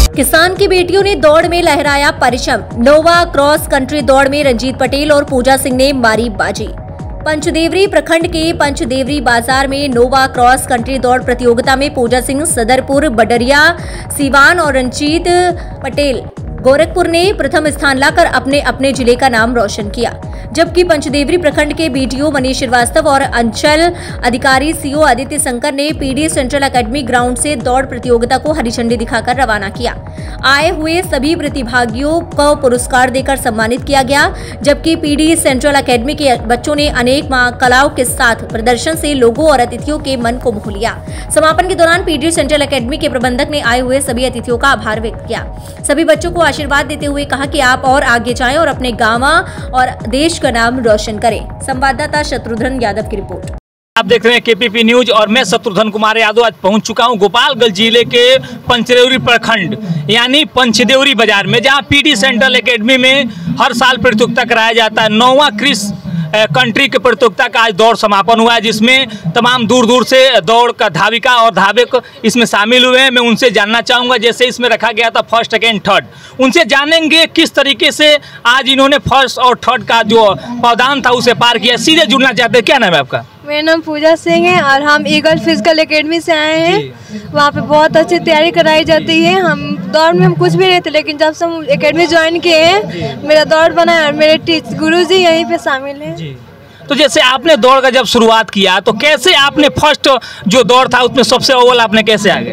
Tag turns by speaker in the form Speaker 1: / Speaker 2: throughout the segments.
Speaker 1: किसान की बेटियों ने दौड़ में लहराया परचम। नोवा क्रॉस कंट्री दौड़ में रंजीत पटेल और पूजा सिंह ने मारी बाजी। पंचदेवरी प्रखंड के पंचदेवरी बाजार में नोवा क्रॉस कंट्री दौड़ प्रतियोगिता में पूजा सिंह सदरपुर, बडरिया, सीवान और रंजीत पटेल गोरखपुर ने प्रथम स्थान लाकर अपने अपने जिले का नाम रोशन किया, जबकि पंचदेवरी प्रखंड के बीडीओ मनीष श्रीवास्तव और अंचल अधिकारी सीओ आदित्य शंकर ने पीडी सेंट्रल एकेडमी ग्राउंड से दौड़ प्रतियोगिता को हरी झंडी दिखाकर रवाना किया। आए हुए सभी प्रतिभागियों को पुरस्कार देकर सम्मानित किया गया, जबकि पीडी सेंट्रल एकेडमी के बच्चों ने अनेक कलाओं के साथ प्रदर्शन से लोगों और अतिथियों के मन को मोह लिया। समापन के दौरान पीडी सेंट्रल एकेडमी के प्रबंधक ने आए हुए सभी अतिथियों का आभार व्यक्त किया। सभी बच्चों को आशीर्वाद देते हुए कहा कि आप और आगे जाएं और अपने गांव और देश का नाम रोशन करें। संवाददाता शत्रुघ्न यादव की रिपोर्ट।
Speaker 2: आप देख रहे हैं केपीपी न्यूज और मैं शत्रुघ्न कुमार यादव आज पहुंच चुका हूं गोपालगंज जिले के पंचदेवरी प्रखंड यानी पंचदेवरी बाजार में, जहां पीडी सेंट्रल एकेडमी में हर साल प्रतियोगिता कराया जाता है। नौवा क्रिस कंट्री के प्रतियोगिता का आज दौड़ समापन हुआ है, जिसमें तमाम दूर दूर से दौड़ का धाविका और धावक इसमें शामिल हुए हैं। मैं उनसे जानना चाहूँगा, जैसे इसमें रखा गया था फर्स्ट, सेकेंड, थर्ड, उनसे जानेंगे किस तरीके से आज इन्होंने फर्स्ट और थर्ड का जो पावदान था उसे पार किया। सीधे जुड़ना चाहते हैं, क्या नाम है आपका?
Speaker 3: मेरा नाम पूजा सिंह है और हम ईगल फिजिकल एकेडमी से आए हैं। वहाँ पे बहुत अच्छी तैयारी कराई जाती है। हम दौड़ में हम कुछ भी नहीं थे, लेकिन जब से हम एकेडमी ज्वाइन किए हैं मेरा दौड़ बना है और मेरे गुरुजी यहीं पे शामिल हैं।
Speaker 2: तो जैसे आपने दौड़ का जब शुरुआत किया तो कैसे आपने फर्स्ट जो दौड़ था उसमें सबसे अव्वल आपने कैसे आ गए?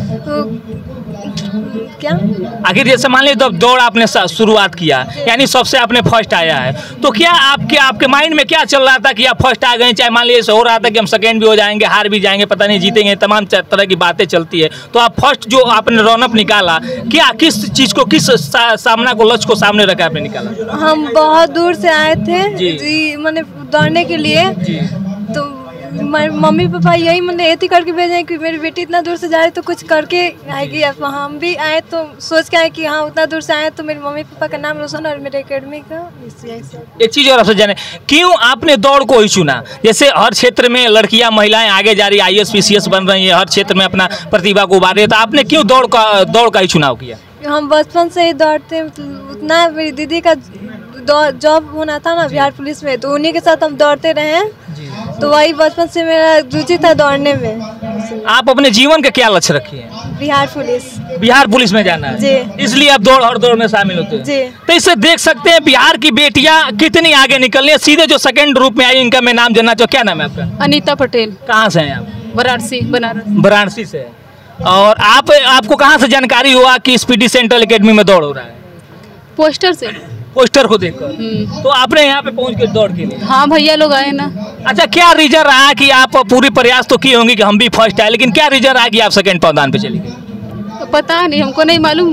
Speaker 3: क्या
Speaker 2: आखिर जैसे मान लीजिए जब दौड़ आपने शुरुआत किया यानी सबसे आपने फर्स्ट आया है, तो क्या आपके माइंड में क्या चल रहा था कि आप फर्स्ट आ गए? चाहे मान लीजिए हो रहा था कि हम सेकंड भी हो जाएंगे, हार भी जाएंगे, पता नहीं जीतेंगे, तमाम तरह की बातें चलती है। तो आप फर्स्ट जो आपने रनअप निकाला, क्या किस चीज़ को, किस सामना को, लक्ष्य को सामने रखा आपने निकाला?
Speaker 3: हम बहुत दूर से आए थे जी मैंने दौड़ने के लिए, तो मम्मी पापा यही मैंने ऐसी करके भेजे कि मेरी बेटी इतना दूर से जा रही तो कुछ करके आएगी। हम भी आए तो सोच के आए कि हाँ उतना दूर से आए तो मेरे मम्मी पापा का नाम रोशन और मेरे एकेडमी का।
Speaker 2: एक चीज़ और आपसे जाने, क्यों आपने दौड़ को ही चुना? जैसे हर क्षेत्र में लड़कियां महिलाएं आगे जा रही, IAS PCS बन रही है, हर क्षेत्र में अपना प्रतिभा को उभार रही है, तो आपने क्यों दौड़ का ही चुनाव किया?
Speaker 3: हम बचपन से ही दौड़ते, उतना मेरी दीदी का जॉब होना था ना बिहार पुलिस में, तो उन्हीं के साथ हम दौड़ते रहे हैं, तो वही बचपन से मेरा रुचि था दौड़ने में।
Speaker 2: आप अपने जीवन का क्या लक्ष्य रखी है?
Speaker 3: बिहार पुलिस
Speaker 2: में जाना है
Speaker 3: जी,
Speaker 2: इसलिए आप हर दौड़ में शामिल होते हैं
Speaker 3: जी।
Speaker 2: तो इससे देख सकते हैं बिहार की बेटियां कितनी आगे निकल रही है। सीधे जो सेकंड रूप में आई, इनका मैं नाम जानना चाहूँ, क्या नाम है आपका?
Speaker 4: अनीता पटेल।
Speaker 2: कहाँ से हैं आप?
Speaker 4: वाराणसी,
Speaker 2: वाराणसी से। और आपको कहाँ से जानकारी हुआ कि इस पीडी सेंट्रल एकेडमी में दौड़ हो रहा है? पोस्टर को देखकर। तो आपने यहाँ पे पहुँच के दौड़ के लिए?
Speaker 4: हाँ भैया लोग आए ना।
Speaker 2: अच्छा, क्या रीजन रहा कि आप पूरी प्रयास तो किए होंगे कि हम भी फर्स्ट आए, लेकिन क्या रीजन रहा कि आप सेकंड पावदान पे चली गई?
Speaker 4: तो पता नहीं, हमको नहीं मालूम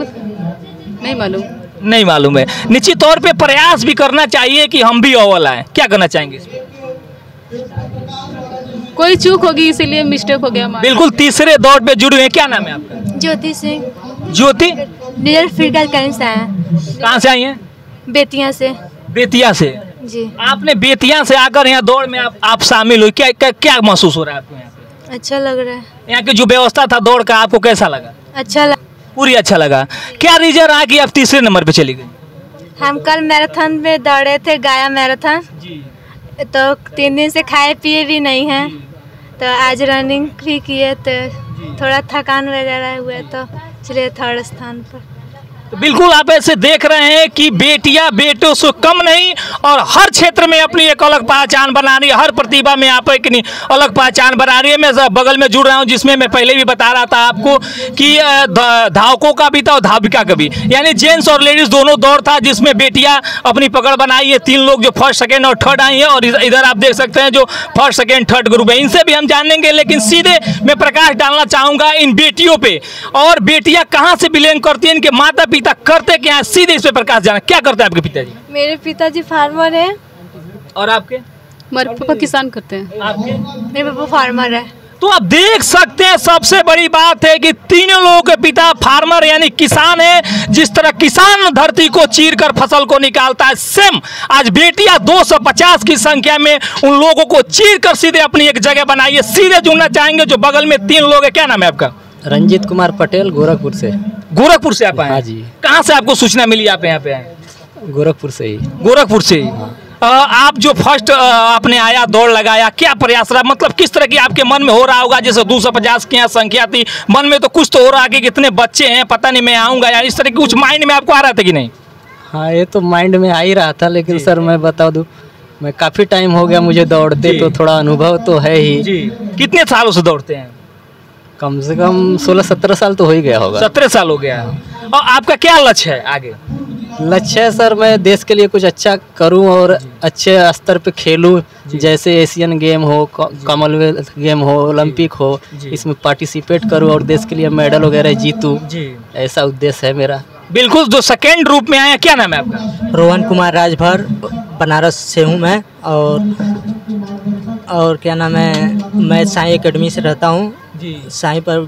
Speaker 2: है। निश्चित तौर पे प्रयास भी करना चाहिए कि हम भी अव्वल आए। क्या करना चाहेंगे इस पर?
Speaker 4: कोई चूक होगी इसीलिए मिस्टेक हो गया।
Speaker 2: बिल्कुल, तीसरे दौड़ पे जुड़े हैं। क्या नाम है आपका?
Speaker 3: ज्योति सिंह।
Speaker 2: ज्योति कहाँ से आई हैं?
Speaker 3: बेतिया से जी।
Speaker 2: आपने बेतिया से आकर यहाँ दौड़ में आप शामिल हुई, क्या महसूस हो रहा है आपको यहाँ पे?
Speaker 3: अच्छा लग रहा है।
Speaker 2: यहाँ की जो व्यवस्था था दौड़ का, आपको कैसा लगा? पूरी अच्छा लगा। क्या रीजन रहा कि आप तीसरे नंबर पे चली गई?
Speaker 3: हम कल मैराथन में दौड़े थे, गया मैराथन, तो 3 दिन से खाए पिए भी नहीं हैं, तो आज रनिंग भी किए तो थोड़ा थकान वगैरह हुआ, तो चलिए थर्ड स्थान पर।
Speaker 2: तो बिल्कुल आप ऐसे देख रहे हैं कि बेटियां बेटों से कम नहीं और हर क्षेत्र में अपनी एक अलग पहचान बना रही है, हर प्रतिभा में आप एक अलग पहचान बना रही है। मैं बगल में जुड़ रहा हूं, जिसमें मैं पहले भी बता रहा था आपको कि धावकों का भी था और धाविका का भी, यानी जेंट्स और लेडीज दोनों दौड़ था, जिसमें बेटियां अपनी पकड़ बनाई है। 3 लोग जो फर्स्ट, सेकेंड और थर्ड आई हैं, और इधर आप देख सकते हैं जो फर्स्ट, सेकेंड, थर्ड ग्रुप है, इनसे भी हम जानेंगे। लेकिन सीधे मैं प्रकाश डालना चाहूँगा इन बेटियों पे, और बेटियाँ कहाँ से बिलोंग करती हैं, इनके माता पिता करते क्या है, सीधे इस पे प्रकाश जाना। क्या करते हैं आपके पिताजी?
Speaker 3: मेरे पिताजी फार्मर हैं।
Speaker 2: और आपके?
Speaker 4: मेरे पापा किसान करते हैं।
Speaker 2: आपके?
Speaker 3: मेरे पापा फार्मर है।
Speaker 2: तो आप देख सकते हैं, सबसे बड़ी बात है कि तीनों लोगों के पिता फार्मर यानी किसान है। जिस तरह किसान धरती को चीरकर फसल को निकालता है, सेम आज बेटियां 250 की संख्या में उन लोगों को चीरकर सीधे अपनी एक जगह बनाई है। सीधे जुड़ना चाहेंगे जो बगल में 3 लोग है। क्या नाम है आपका?
Speaker 5: रंजीत कुमार पटेल, गोरखपुर से।
Speaker 2: गोरखपुर से आप आए?
Speaker 5: हाँ जी।
Speaker 2: कहाँ से आपको सूचना मिली आप यहाँ पे आए?
Speaker 5: गोरखपुर से ही।
Speaker 2: गोरखपुर से ही। आप जो फर्स्ट आपने आया, दौड़ लगाया, क्या प्रयास रहा, मतलब किस तरह की आपके मन में हो रहा होगा? जैसे 250 की यहाँ संख्या थी, मन में तो कुछ तो हो रहा कि कितने बच्चे हैं, पता नहीं मैं आऊँगा, या इस तरह की कुछ माइंड में आपको आ रहा था कि नहीं?
Speaker 5: हाँ, ये तो माइंड में आ ही रहा था, लेकिन सर मैं बता दूं, मैं काफ़ी टाइम हो गया मुझे दौड़ते, तो थोड़ा अनुभव तो है ही।
Speaker 2: जी। कितने सालों से दौड़ते हैं?
Speaker 5: कम से कम 16-17 साल तो हो ही गया होगा।
Speaker 2: 17 साल हो गया। और आपका क्या लक्ष्य है आगे?
Speaker 5: लक्ष्य है सर, मैं देश के लिए कुछ अच्छा करूं और अच्छे स्तर पे खेलूं, जैसे एशियन गेम हो, कॉमनवेल्थ गेम हो, ओलंपिक हो, इसमें पार्टिसिपेट करूं और देश के लिए मेडल वगैरह जीतूं, ऐसा उद्देश्य है मेरा।
Speaker 2: बिल्कुल। जो सेकेंड ग्रुप में आया, क्या नाम है आपका?
Speaker 6: रोहन कुमार राजभर, बनारस से हूँ मैं। और क्या नाम है, मैं साई एकेडमी से रहता हूँ जी। साई पर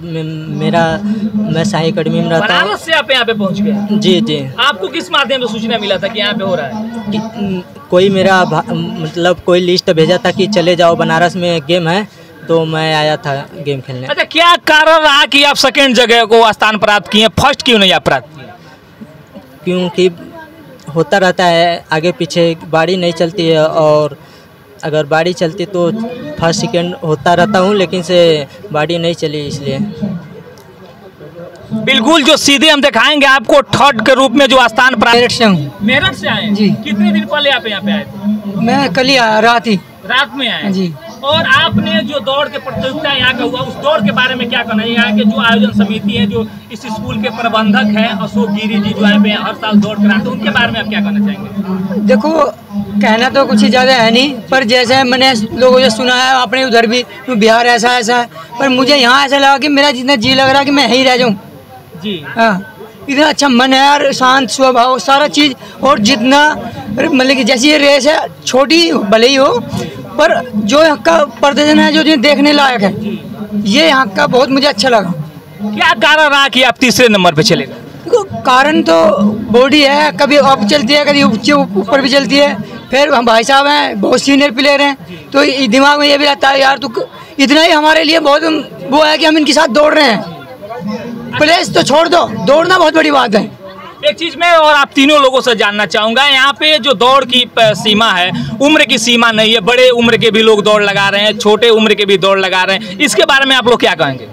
Speaker 6: मैं साई एकेडमी में रहता हूँ।
Speaker 2: बनारस से आप यहाँ पे पहुँच गए?
Speaker 6: जी जी।
Speaker 2: आपको किस माध्यम से सूचना मिला था कि यहाँ पे हो रहा है?
Speaker 6: कोई मेरा मतलब कोई लिस्ट भेजा था कि चले जाओ बनारस में गेम है, तो मैं आया था गेम खेलने।
Speaker 2: अच्छा, क्या कारण रहा कि आप सेकेंड जगह को स्थान प्राप्त किए, फर्स्ट क्यों नहीं आप प्राप्त किए?
Speaker 6: क्योंकि होता रहता है, आगे पीछे बाड़ी नहीं चलती है, और अगर बाड़ी चलती तो फर्स्ट सेकंड होता रहता हूँ, लेकिन से बाड़ी नहीं चली इसलिए।
Speaker 2: बिल्कुल। जो सीधे हम दिखाएंगे आपको थर्ड के रूप में जो स्थान प्राप्त।
Speaker 7: मेरठ से हूँ।
Speaker 2: मेरठ से आए
Speaker 7: जी।
Speaker 2: कितने दिन पहले आप यहाँ पे आए थे?
Speaker 7: मैं कल ही आया, रात
Speaker 2: में आए
Speaker 7: जी।
Speaker 2: और आपने जो दौड़ के प्रतियोगिता यहाँ का हुआ, उस दौड़ के बारे में क्या कहना है? यहाँ के जो आयोजन समिति है, जो इस स्कूल के प्रबंधक हैं अशोक गिरी जी, जो यहाँ पे हर साल दौड़ कराते हैं, उनके बारे में आप क्या कहना चाहेंगे?
Speaker 7: देखो, कहना तो कुछ ज़्यादा है नहीं, पर जैसे मैंने लोगों से सुना है, अपने उधर भी बिहार ऐसा है, पर मुझे यहाँ ऐसा लगा कि मेरा जितना जी लग रहा है कि मैं यहीं रह जाऊँ जी। हाँ, इतना अच्छा मन है और शांत स्वभाव, सारा चीज़। और जितना मतलब कि जैसी ये रेस है, छोटी भले ही हो, पर जो यहाँ का प्रदर्शन है, जो देखने लायक है, ये यहाँ का बहुत मुझे अच्छा लगा।
Speaker 2: क्या कारण रहा कि आप तीसरे नंबर पे चले गए?
Speaker 7: कारण तो बॉडी है, कभी अप चलती है, कभी ऊपर भी चलती है। फिर हम भाई साहब हैं, बहुत सीनियर प्लेयर हैं, तो दिमाग में ये भी रहता है यार, तो इतना ही हमारे लिए बहुत वो है कि हम इनके साथ दौड़ रहे हैं। प्लेस तो छोड़ दो, दौड़ना बहुत बड़ी बात है।
Speaker 2: एक चीज मैं और आप तीनों लोगों से जानना चाहूंगा, यहाँ पे जो दौड़ की सीमा है, उम्र की सीमा नहीं है, बड़े उम्र के भी लोग दौड़ लगा रहे हैं, छोटे उम्र के भी दौड़ लगा रहे हैं, इसके बारे में आप लोग क्या कहेंगे?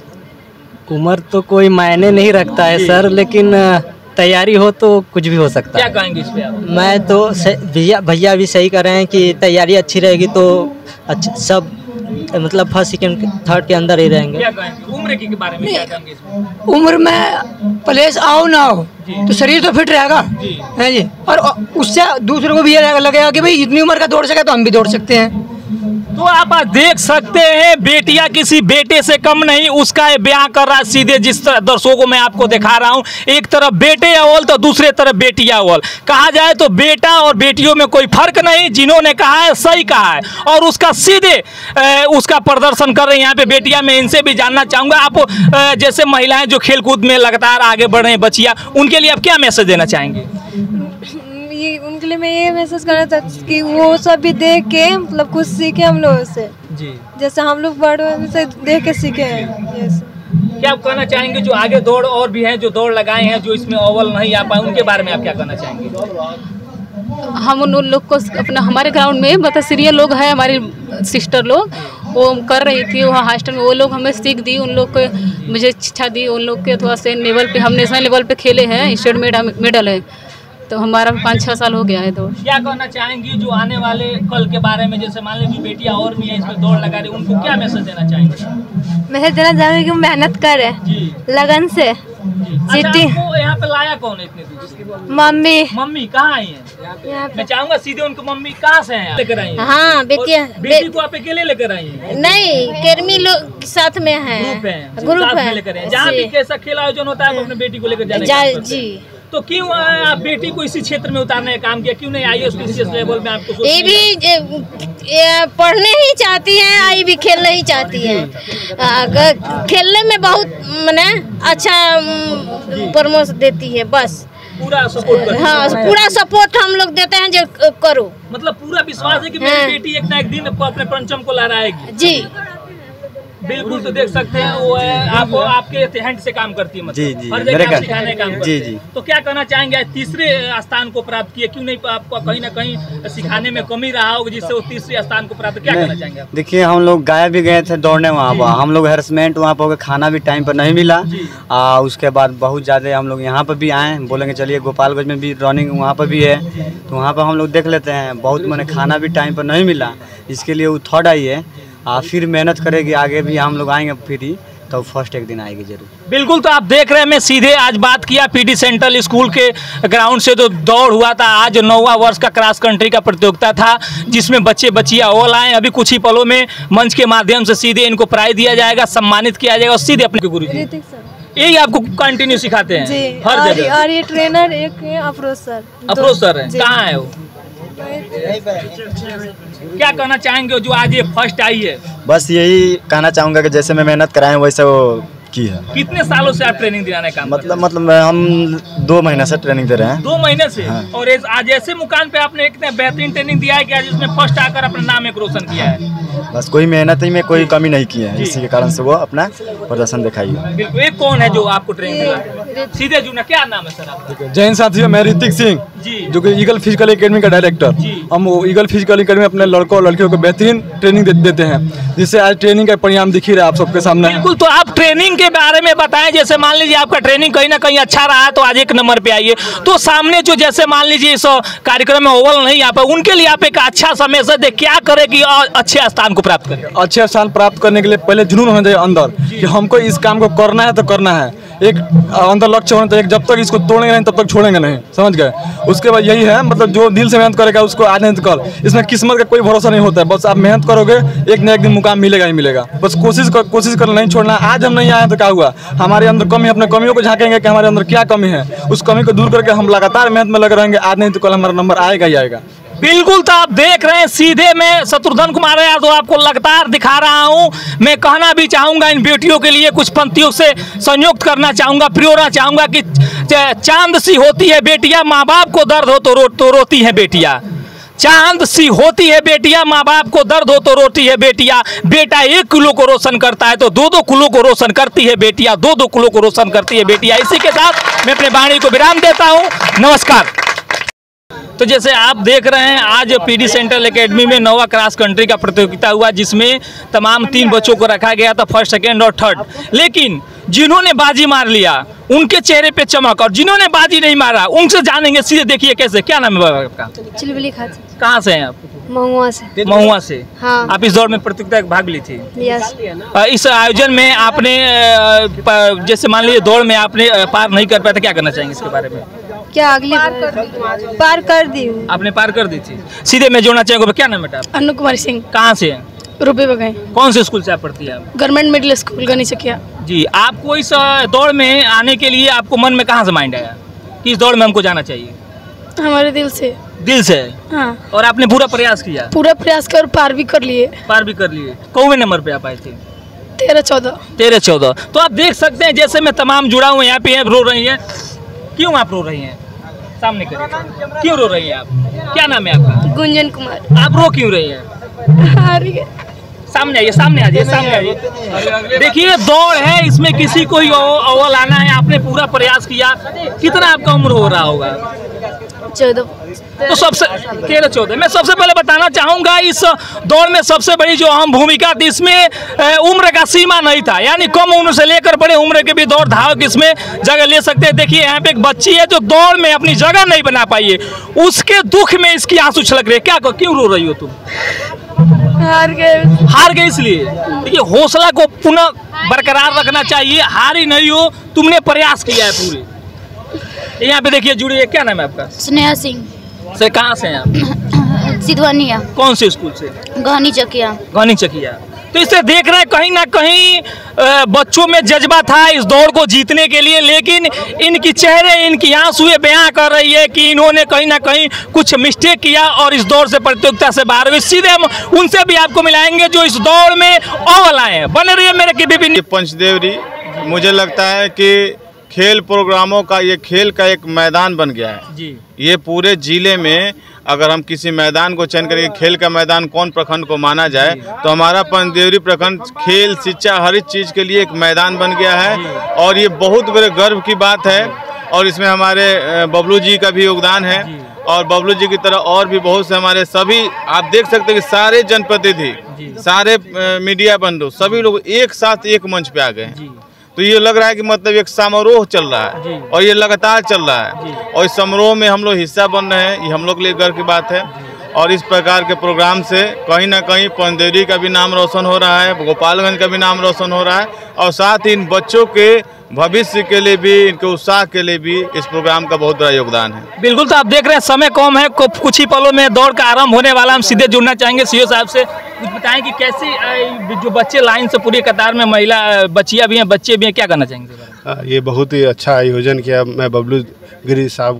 Speaker 5: उम्र तो कोई मायने नहीं रखता है सर, लेकिन तैयारी हो तो कुछ भी हो सकता है।
Speaker 2: क्या कहेंगे इस पे आप?
Speaker 6: मैं तो भैया भी सही कर रहे हैं कि तैयारी अच्छी रहेगी तो अच्छा, सब मतलब फर्स्ट सेकंड थर्ड के अंदर ही रहेंगे।
Speaker 2: क्या कहेंगे उम्र के बारे में? क्या कहेंगे इसमें?
Speaker 7: उम्र में प्लेस आओ ना हो तो शरीर तो फिट रहेगा है जी, और उससे दूसरों को भी ये लगेगा कि भाई इतनी उम्र का दौड़ सके तो हम भी दौड़ सकते हैं।
Speaker 2: तो आप देख सकते हैं, बेटियां किसी बेटे से कम नहीं, उसका ये बयां कर रहा है सीधे। जिस दर्शकों को मैं आपको दिखा रहा हूं, एक तरफ बेटे अव्वल तो दूसरे तरफ बेटियां अव्वल। कहा जाए तो बेटा और बेटियों में कोई फर्क नहीं, जिन्होंने कहा है सही कहा है, और उसका सीधे उसका प्रदर्शन कर रहे हैं यहाँ पे बेटियां। मैं इनसे भी जानना चाहूंगा, आप जैसे महिलाएं जो खेलकूद में लगातार आगे बढ़ रहे हैं, बच्चियां, उनके लिए आप क्या मैसेज देना चाहेंगे?
Speaker 3: उनके लिए मैं ये मैसेज करना चाहती कि वो सब भी देख के मतलब कुछ सीखे हम लोगों से जी, जैसे हम लोग बड़ों से देख के सीखे हैं। ये
Speaker 2: क्या आप कहना चाहेंगे जो आगे दौड़ और भी हैं, जो दौड़ लगाए हैं, जो इसमें अव्वल नहीं आ पाए, उनके बारे में आप क्या कहना चाहेंगे?
Speaker 4: हम उन लोग को अपना हमारे ग्राउंड में मतलब सीनियर लोग हैं, हमारी सिस्टर लोग, वो कर रही थी वहाँ हॉस्टल में, वो लोग हमें सीख दी, उन लोग को मुझे शिक्षा दी, उन लोग के थोड़ा से लेवल पे हम नेशनल लेवल पे खेले हैं, स्टेट मेडल है, तो हमारा 5-6 साल हो गया है दौड़।
Speaker 2: क्या कहना चाहेंगी जो आने वाले कल के बारे में, जैसे मान लीजिए बेटियां और भी हैं इसमें दौड़ लगा रही, उनको क्या मैसेज देना चाहेंगे?
Speaker 3: मैसेज देना चाहेंगे कि मेहनत करें लगन से।
Speaker 2: अच्छा, यहाँ पे लाया कौन है इतने दूर से?
Speaker 3: मम्मी
Speaker 2: कहाँ आई है? मैं चाहूंगा सीधे उनको मम्मी कहाँ से हैं लेकर आई हैं?
Speaker 3: हाँ,
Speaker 2: बेटी को आप अकेले लेकर आई हैं?
Speaker 3: नहीं, केरमी लोग साथ में है, ग्रुप है
Speaker 2: लेकर आए। जहाँ भी कैसा खेल आयोजन होता है, अपने बेटी को लेकर जाने
Speaker 3: जी।
Speaker 2: तो क्यों आप बेटी को इसी क्षेत्र में उतारने का काम किया? क्यों नहीं आई उस लेवल में? आपको
Speaker 3: ये भी पढ़ने ही चाहती है, आई भी खेलना ही चाहती है। खेलने में बहुत माने अच्छा परमोश देती है, बस
Speaker 2: पूरा सपोर्ट करती है।
Speaker 3: हाँ, पूरा सपोर्ट हम लोग देते हैं जो करो।
Speaker 2: मतलब पूरा विश्वास है कि मेरी बेटी एक ना एक दिन अपने पंचम को लहराएगी जी। बिल्कुल, तो देख सकते हैं वो आपको आपके हैंड से काम करती है, मतलब
Speaker 8: जी जी
Speaker 2: हर जगह आप सिखाने का काम करती
Speaker 8: जी
Speaker 2: है।
Speaker 8: जी।
Speaker 2: तो क्या कहना चाहेंगे, तीसरे स्थान को प्राप्त किए, क्यों नहीं आपको कहीं ना कहीं सिखाने में कमी रहा होगा जिससे वो तीसरे स्थान को प्राप्त, क्या कहना चाहेंगे आप?
Speaker 8: देखिए, हम लोग गया भी गए थे दौड़ने वहाँ पर, हम लोग हैरेसमेंट वहाँ पर, खाना भी टाइम पर नहीं मिला। उसके बाद बहुत ज़्यादा हम लोग यहाँ पर भी आए, बोलेंगे चलिए गोपालगंज में भी रनिंग वहाँ पर भी है, तो वहाँ पर हम लोग देख लेते हैं। बहुत मैंने खाना भी टाइम पर नहीं मिला, इसके लिए वो थर्ड आई है। फिर मेहनत करेगी, आगे भी हम लोग आएंगे फिर तो फर्स्ट एक दिन आएगी जरूर।
Speaker 2: बिल्कुल, तो आप देख रहे हैं, मैं सीधे आज बात किया पीडी सेंट्रल स्कूल के ग्राउंड से, जो दौड़ हुआ था आज 9वां वर्ष का क्रॉस कंट्री का प्रतियोगिता था, जिसमें बच्चे बच्चियां अव्वल आए। अभी कुछ ही पलों में मंच के माध्यम से सीधे इनको प्राइज दिया जाएगा, सम्मानित किया जाएगा और सीधे अपने गुरु जी यही आपको कंटिन्यू सिखाते हैं
Speaker 3: जी,
Speaker 2: हर जगह।
Speaker 3: और ये ट्रेनर एक है अफरोज सर।
Speaker 2: अफरोज सर है, कहाँ है वो? क्या कहना चाहेंगे जो आज ये फर्स्ट आई है?
Speaker 9: बस यही कहना चाहूँगा कि जैसे मैं मेहनत कराएं वैसे वो की है।
Speaker 2: कितने सालों से आप ट्रेनिंग दिलाने का
Speaker 9: मतलब हम 2 महीने से ट्रेनिंग दे रहे हैं।
Speaker 2: 2 महीने से?
Speaker 9: हाँ।
Speaker 2: और आज ऐसे मुकाम पे आपने इतने बेहतरीन ट्रेनिंग दिया है कि आज इसमें फर्स्ट आकर अपना नाम एक रोशन किया है।
Speaker 9: बस कोई मेहनत ही में कोई कमी नहीं की है, इसी के कारण से वो अपना प्रदर्शन दिखाई है।
Speaker 2: बिल्कुल, एक कौन है जो आपको ट्रेनिंग दिला? सीधे जुड़ना, क्या नाम है सर आपका?
Speaker 10: जैन साथी, मैं ऋतिक सिंह
Speaker 2: जी,
Speaker 10: जो कि ईगल फिजिकल एकेडमी का डायरेक्टर। हम ईगल फिजिकल एकेडमी अपने लड़कों और लड़कियों को बेहतरीन ट्रेनिंग देते हैं, जिससे आज ट्रेनिंग का परिणाम दिख ही रहा है आप सबके सामने।
Speaker 2: बिल्कुल, तो आप ट्रेनिंग के बारे में बताएं। जैसे मान लीजिए आपका ट्रेनिंग कहीं ना कहीं अच्छा रहा तो आज 1 नंबर पे आइए, तो सामने जो जैसे मान लीजिए इस कार्यक्रम में अव्वल नहीं आ पाए, उनके लिए आप एक अच्छा समय से क्या करें कि अच्छे स्थान को प्राप्त करें?
Speaker 10: अच्छे स्थान प्राप्त करने के लिए पहले जुनून होना चाहिए अंदर कि हमको इस काम को करना है तो करना है। एक अंदर लक्ष्य होना चाहिए, जब तक इसको तोड़ेंगे नहीं तब तक छोड़ेंगे नहीं, समझ गए? उसके बाद यही है, मतलब जो दिल से मेहनत करेगा उसको आज नहीं तो कल, इसमें किस्मत का कोई भरोसा नहीं होता है। बस आप मेहनत करोगे, एक न एक दिन मुकाम मिलेगा ही मिलेगा। बस कोशिश कर नहीं छोड़ना। आज हम नहीं आए तो क्या हुआ, हमारे अंदर कमी, अपने कमियों को झांकेंगे कि हमारे अंदर क्या कमी है, उस कमी को दूर करके हम लगातार मेहनत में लगे रहेंगे। आज नहीं तो कल हमारा नंबर आएगा ही आएगा।
Speaker 2: बिल्कुल, तो आप देख रहे हैं सीधे मैं शत्रुघ्न कुमार यादव आपको लगातार दिखा रहा हूं। मैं कहना भी चाहूंगा इन बेटियों के लिए कुछ पंक्तियों से संयुक्त करना चाहूंगा, प्रियोना चाहूंगा कि चांद सी होती है बेटियां, माँ बाप को दर्द हो तो रोती है बेटियां। चांद सी होती है बेटियां, माँ बाप को दर्द हो तो रोती है बेटियां। बेटा 1 किलो को रोशन करता है तो 2-2 किलो को रोशन करती है बेटियां, 2-2 किलो को रोशन करती है बेटियां। इसी के साथ मैं अपने वाणी को विराम देता हूँ। नमस्कार। तो जैसे आप देख रहे हैं, आज पीडी सेंट्रल एकेडमी में 9वां क्रॉस कंट्री का प्रतियोगिता हुआ, जिसमें तमाम 3 बच्चों को रखा गया था, फर्स्ट, सेकेंड और थर्ड। लेकिन जिन्होंने बाजी मार लिया उनके चेहरे पे चमक, और जिन्होंने बाजी नहीं मारा उनसे जानेंगे सीधे। देखिए कैसे, क्या नाम है आपका?
Speaker 3: चुलबुली खातून।
Speaker 2: कहाँ से हैं आप?
Speaker 3: महुआ से।
Speaker 2: महुआ से?
Speaker 3: हाँ।
Speaker 2: आप इस दौड़ में प्रतियोगिता में भाग ली थी?
Speaker 3: यस।
Speaker 2: इस आयोजन में आपने जैसे मान लीजिए दौड़ में आपने पार नहीं कर पाया था, क्या करना चाहेंगे इसके बारे में?
Speaker 3: क्या अगली पार कर दी?
Speaker 2: आपने पार कर दी थी। सीधे मैं जोड़ना चाहूँगा, क्या नाम है आपका?
Speaker 4: अनु कुमार सिंह।
Speaker 2: कहाँ से हैं?
Speaker 4: रुपये बगाई।
Speaker 2: कौन से स्कूल से आप पढ़ती है?
Speaker 4: Government middle school Gani Chakiya.
Speaker 2: जी, आपको इस दौड़ में आने के लिए आपको मन में कहाँ से माइंड आया कि इस दौड़ में हमको जाना चाहिए?
Speaker 4: हमारे दिल से।
Speaker 2: दिल से?
Speaker 4: हाँ।
Speaker 2: और आपने पूरा प्रयास किया?
Speaker 4: पूरा प्रयास कर, पार भी कर लिए।
Speaker 2: पार भी कर लिए। कौन नंबर पे आप आए थे?
Speaker 4: 13-14।
Speaker 2: 13-14। तो आप देख सकते हैं, जैसे मैं तमाम जुड़ा हूँ यहाँ पे, रो रही हैं। क्यों आप रो रही हैं? सामने करिए, क्यों रो रही हैं आप? क्या नाम है आपका?
Speaker 3: गुंजन कुमार।
Speaker 2: आप रो क्यों रही हैं? सामने आइए, सामने आइए, सामने आइए। देखिए, दौड़ है, इसमें किसी को ही अव्वल आना है। आपने पूरा प्रयास किया। कितना आपका उम्र हो रहा होगा?
Speaker 3: 14।
Speaker 2: तो सबसे 13-14। मैं सबसे पहले बताना चाहूँगा, इस दौड़ में सबसे बड़ी जो अहम भूमिका थी, इसमें उम्र का सीमा नहीं था, यानी कम उम्र से लेकर बड़े उम्र के भी दौड़ धावक इसमें जगह ले सकते हैं। देखिए, यहाँ पे एक बच्ची है जो दौड़ में अपनी जगह नहीं बना पाई है, उसके दुख में इसकी आंसू छलक रहे। क्या क्यों रो रही हो तुम?
Speaker 3: हार गए
Speaker 2: इसलिए। देखिए, हौसला को पुनः बरकरार रखना चाहिए, हारी नहीं हो, तुमने प्रयास किया है पूरे। यहाँ पे देखिए, जुड़िए, क्या नाम है आपका?
Speaker 11: स्नेहा सिंह।
Speaker 2: सर, कहाँ से हैं आप?
Speaker 11: सिद्धवानिया।
Speaker 2: कौन से स्कूल से?
Speaker 11: गहनी चकिया।
Speaker 2: गहनी चकिया। तो इसे देख रहे हैं, कहीं ना कहीं बच्चों में जज्बा था इस दौड़ को जीतने के लिए, लेकिन इनकी चेहरे, इनकी आंसुएं बयां कर रही है कि इन्होंने कहीं ना कहीं कुछ मिस्टेक किया और इस दौड़ से, प्रतियोगिता से बाहर हुए। सीधे हम उनसे भी आपको मिलाएंगे जो इस दौड़ में अव्वल आए हैं। बने रहिए मेरे की विभिन्न।
Speaker 12: पंचदेवरी, मुझे लगता है कि खेल प्रोग्रामों का, ये खेल का एक मैदान बन गया है
Speaker 2: जी।
Speaker 12: ये पूरे जिले में अगर हम किसी मैदान को चयन करेंगे, खेल का मैदान कौन प्रखंड को माना जाए, तो हमारा पंचदेवरी प्रखंड खेल, शिक्षा, हर एक चीज़ के लिए एक मैदान बन गया है और ये बहुत बड़े गर्व की बात है। और इसमें हमारे बबलू जी का भी योगदान है और बबलू जी की तरह और भी बहुत से हमारे सभी, आप देख सकते हैं कि सारे जनप्रतिनिधि, सारे मीडिया बंधु, सभी लोग एक साथ एक मंच पे आ गए। तो ये लग रहा है कि मतलब एक समारोह चल रहा है और ये लगातार चल रहा है और इस समारोह में हम लोग हिस्सा बन रहे हैं, ये हम लोग के लिए गर्व की बात है। और इस प्रकार के प्रोग्राम से कहीं ना कहीं पंचदेवरी का भी नाम रोशन हो रहा है, गोपालगंज का भी नाम रोशन हो रहा है और साथ ही इन बच्चों के भविष्य के लिए भी, इनके उत्साह के लिए भी इस प्रोग्राम का बहुत बड़ा योगदान है।
Speaker 2: बिल्कुल, तो आप देख रहे हैं समय कम है, कुछ ही पलों में दौड़ का आरंभ होने वाला। हम सीधे जुड़ना चाहेंगे सीओ साहब से, कुछ बताएं कि कैसे जो बच्चे लाइन से पूरी कतार में, महिला बच्चियां भी हैं, बच्चे भी हैं, क्या करना चाहेंगे?
Speaker 11: ये बहुत ही अच्छा आयोजन किया। मैं बबलू गिरी साहब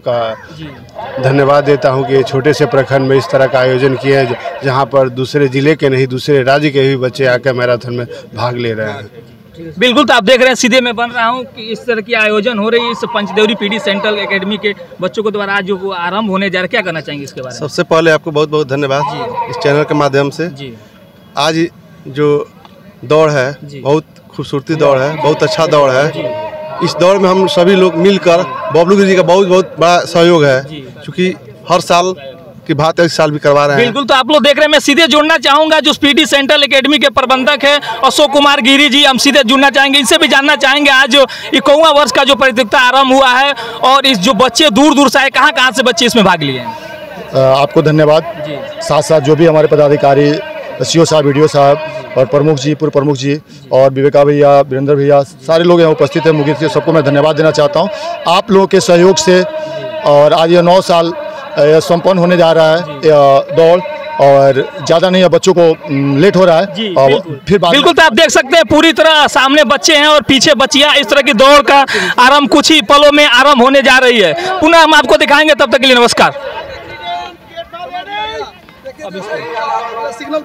Speaker 11: का धन्यवाद देता हूं कि छोटे से प्रखंड में इस तरह का आयोजन किया है, जहां पर दूसरे जिले के नहीं, दूसरे राज्य के भी बच्चे आकर मैराथन में भाग ले रहे हैं।
Speaker 2: बिल्कुल, तो आप देख रहे हैं सीधे मैं बन रहा हूं कि इस तरह की आयोजन हो रही है इस पंचदेवरी पीडी सेंट्रल एकेडमी के बच्चों के द्वारा आज जो आरंभ होने जा रहा है, क्या करना चाहेंगे इसके बारे में?
Speaker 11: सबसे पहले आपको बहुत बहुत धन्यवाद इस चैनल के माध्यम से। आज जो दौड़ है बहुत खूबसूरती दौड़ है, बहुत अच्छा दौड़ है। इस दौड़ में हम सभी लोग मिलकर, बबलू गिरी जी का बहुत बहुत बड़ा सहयोग है, क्योंकि हर साल की बात इस साल भी करवा रहे हैं।
Speaker 2: बिल्कुल, तो आप लोग देख रहे हैं, मैं सीधे जुड़ना चाहूंगा जो पीडी सेंट्रल एकेडमी के प्रबंधक है अशोक कुमार गिरी जी, हम सीधे जुड़ना चाहेंगे, इनसे भी जानना चाहेंगे आज 21वां वर्ष का जो प्रतियोगिता आरंभ हुआ है और इस जो बच्चे दूर दूर से आए, कहाँ से बच्चे इसमें भाग लिए हैं?
Speaker 9: आपको धन्यवाद। साथ साथ जो भी हमारे पदाधिकारी, सीओ साहब, वीडियो साहब और प्रमुख जी, पूर्व प्रमुख जी और विवेका भैया, वीरेंद्र भैया, सारे लोग यहाँ उपस्थित हैं, मुझे सबको मैं धन्यवाद देना चाहता हूँ आप लोगों के सहयोग से। और आज ये 9 साल संपन्न होने जा रहा है दौड़ और ज़्यादा नहीं है, बच्चों को लेट हो रहा है और फिर
Speaker 2: बिल्कुल, तो आप देख सकते हैं पूरी तरह सामने बच्चे हैं और पीछे बच्चियां। इस तरह की दौड़ का आरंभ कुछ ही पलों में आरंभ होने जा रही है। पुनः हम आपको दिखाएंगे, तब तक के लिए नमस्कार।